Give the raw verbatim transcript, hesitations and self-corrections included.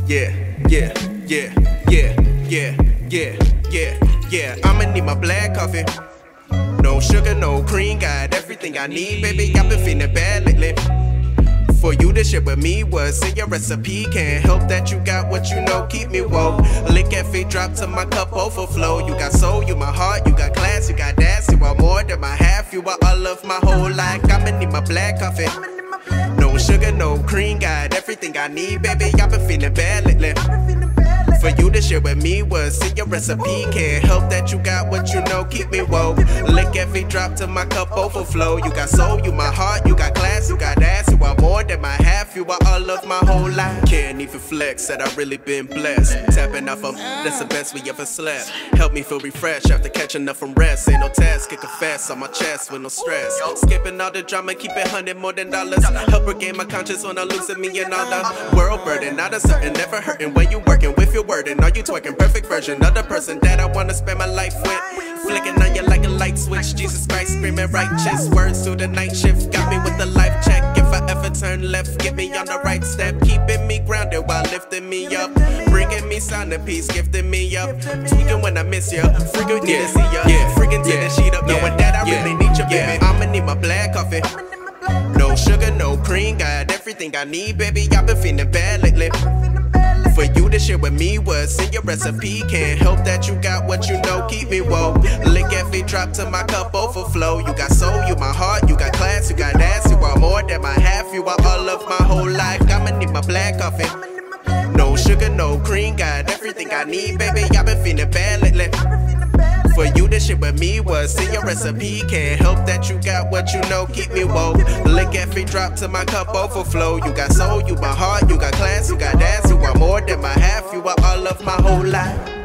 Yeah, yeah, yeah, yeah, yeah, yeah, yeah, yeah. I'ma need my black coffee. No sugar, no cream, got everything I need, baby. I've been feeling bad lately. For you to share with me what's in your recipe. Can't help that you got what you know, keep me woke. Lick cafe drop to my cup overflow. You got soul, you my heart, you got class, you got that. You are more than my half, you are all of my whole life. I'ma need my black coffee. No sugar, no cream, got everything I need, baby. I've been feeling bad lately. For you to share with me what's in your recipe. Can't help that you got what you know, keep me woke. Lick every drop to my cup overflow. You got soul, you my heart, you got class, you got ass. You are more than my half, you are all of my whole life. Can't even flex that I really been blessed. Tapping off of that's the best we ever slept. Help me feel refreshed after catching up from rest. Ain't no test, kick a fast on my chest with no stress. Skipping all the drama, keep it hundred more than dollars. Help regain my conscience when I lose a million on the world burden. Not a certain, never hurting when you working with your word. And are you twerking perfect version of the person that I wanna spend my life with? Flicking on you like a light switch. Jesus Christ screaming righteous words through the night shift. Got me with the life check. If I ever turn left, get me on the right step. Keeping me grounded while lifting me up. Bringing me sound and peace, gifting me up. Tweaking when I miss ya. Freaking need to see ya. Freaking to the sheet up. Knowing that I really need you, baby. I'ma need my black coffee. No sugar, no cream, got everything I need, baby. I've been feeling bad lately. For you to share with me what's in your recipe. Can't help that you got what you know, keep me woke. Lick every drop to my cup overflow. You got soul, you my heart, you got class, you got ass. You are more than my half, you are all of my whole life. I'ma need my black coffee. No sugar, no cream, got everything I need, baby. I've been feeling bad lately. For you to share with me what's in your recipe. Can't help that you got what you know, keep me woke. Lick every drop to my cup overflow. You got soul, you my heart, you got class, you got ass. You are more than my half, you are all of my whole life.